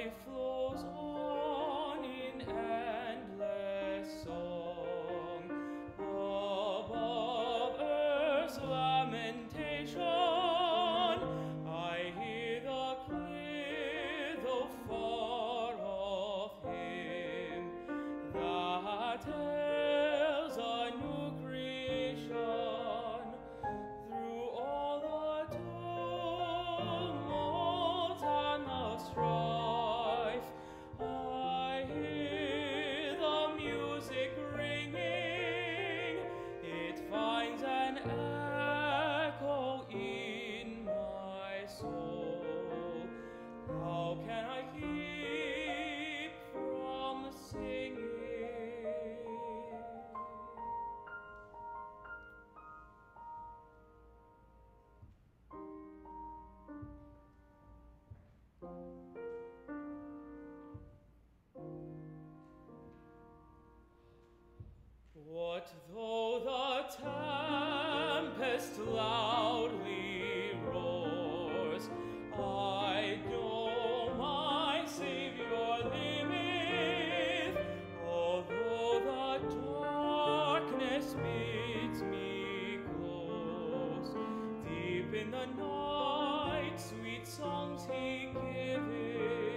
life flows on in endless song. Above earth's lamentation, I hear the clear, though far off hymn that tells a new creation. Through all the tumult and the strife, I hear the music ringing. It finds an echo in my soul. How can I keep from singing? What though the tempest loudly roars? I know my Savior liveth. Although the darkness bids me close, deep in the night sweet songs he giveth.